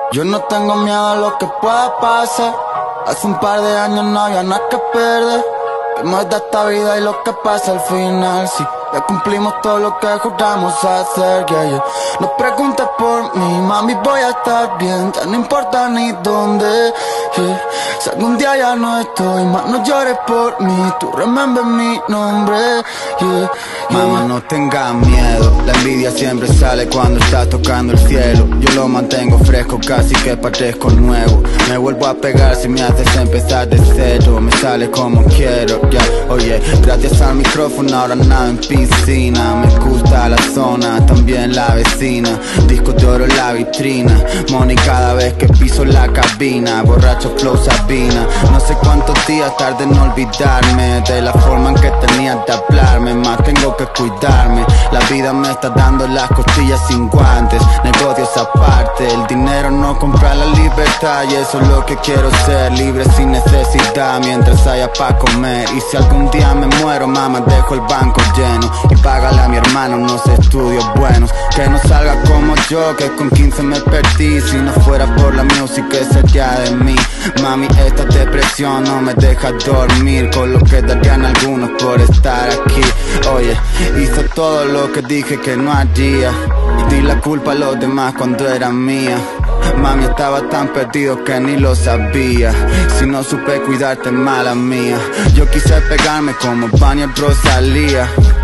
Yo no tengo miedo a lo que pueda pasar. Hace un par de años no había nada que perder. ¿Qué más da esta vida y lo que pasa al final? Si ya cumplimos todo lo que juramos hacer, yeah. No preguntes por mí, mami, voy a estar bien. Ya no importa ni dónde, yeah. Si algún día ya no estoy más, no llores por mí. Tú remember mi nombre, yeah. Mamá, no tengas miedo, la envidia siempre sale cuando estás tocando el cielo. Yo lo mantengo fresco, casi que parezco nuevo. Me vuelvo a pegar si me haces empezar de cero. Me sale como quiero, ya, oye. Gracias al micrófono ahora nada en piscina. Me gusta la zona, también la vecina. Discos de oro en la vitrina. Money cada vez que piso la cabina. Borracho flow Sabina. No sé cuántos días tarde en olvidarme de la forma en que tenías de hablarme. Más tengo que cuidarme. La vida me está dando las costillas sin guantes. Negocios aparte, el dinero no compra la libertad. Y eso es lo que quiero ser, libre sin necesidad, mientras haya pa' comer. Y si algún día me muero, mamá, dejo el banco lleno. Y págale a mi hermano unos estudios buenos. Que no salga como yo, que con 15 me perdí. Si no fuera por la música, sería de mí. Mami, esta depresión no me deja dormir. Con lo que darían algunos por estar aquí. Oye, hice todo lo que dije que no haría. Di la culpa a los demás cuando era mía. Mami, estaba tan perdido que ni lo sabía. Si no supe cuidarte, mala mía. Yo quise pegarme como Vania Rosalía.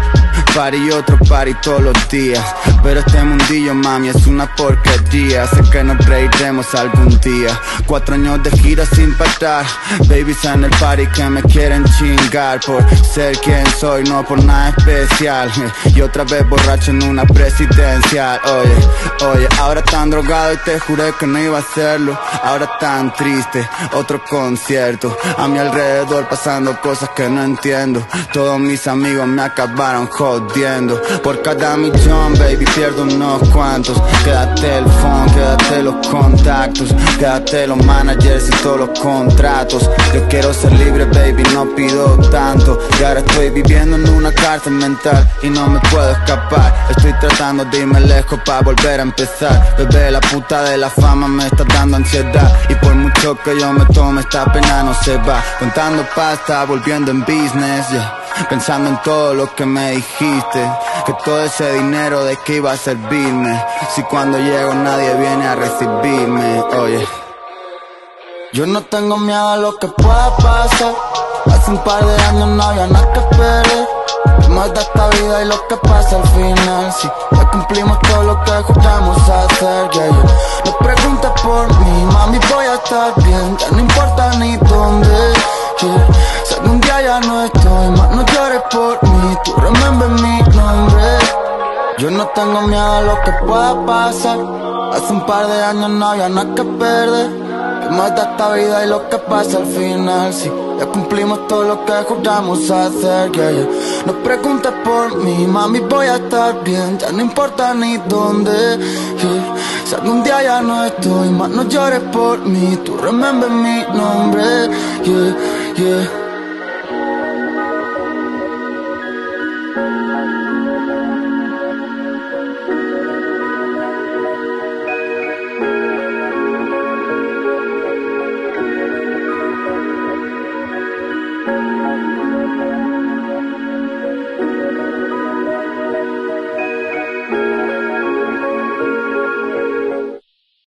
Party y otro party todos los días. Pero este mundillo, mami, es una porquería. Sé que nos reiremos algún día. 4 años de gira sin parar. Babies en el party que me quieren chingar por ser quien soy, no por nada especial. Y otra vez borracho en una presidencial. Oye, ahora tan drogado y te juré que no iba a hacerlo. Ahora tan triste, otro concierto. A mi alrededor pasando cosas que no entiendo. Todos mis amigos me acabaron jodiendo. Por cada millón, baby, pierdo unos cuantos. Quédate el phone, quédate los contactos. Quédate los managers y todos los contratos. Yo quiero ser libre, baby, no pido tanto. Y ahora estoy viviendo en una cárcel mental y no me puedo escapar. Estoy tratando de irme lejos para volver a empezar. Bebé, la puta de la fama me está dando ansiedad. Y por mucho que yo me tome, esta pena no se va. Contando pasta, volviendo en business, yeah. Pensando en todo lo que me dijiste, que todo ese dinero de qué iba a servirme, si cuando llego nadie viene a recibirme. Oye, yo no tengo miedo a lo que pueda pasar. Hace un par de años no había nada que perder. ¿Qué más da esta vida y lo que pasa al final? Si ya cumplimos todo lo que juramos hacer, yeah. No preguntes por mí, mami, voy a estar bien. Ya no importa ni dónde, yeah. Si algún día ya no estoy más, no llores por mí. Tú remember mi nombre. Yo no tengo miedo a lo que pueda pasar. Hace un par de años no había nada que perder. ¿Qué más da esta vida y lo que pasa al final? Si ya cumplimos todo lo que juramos hacer, yeah. No preguntes por mí, mami, voy a estar bien. Ya no importa ni dónde, yeah. Si algún día ya no estoy más, no llores por mí. Tú remember mi nombre, yeah.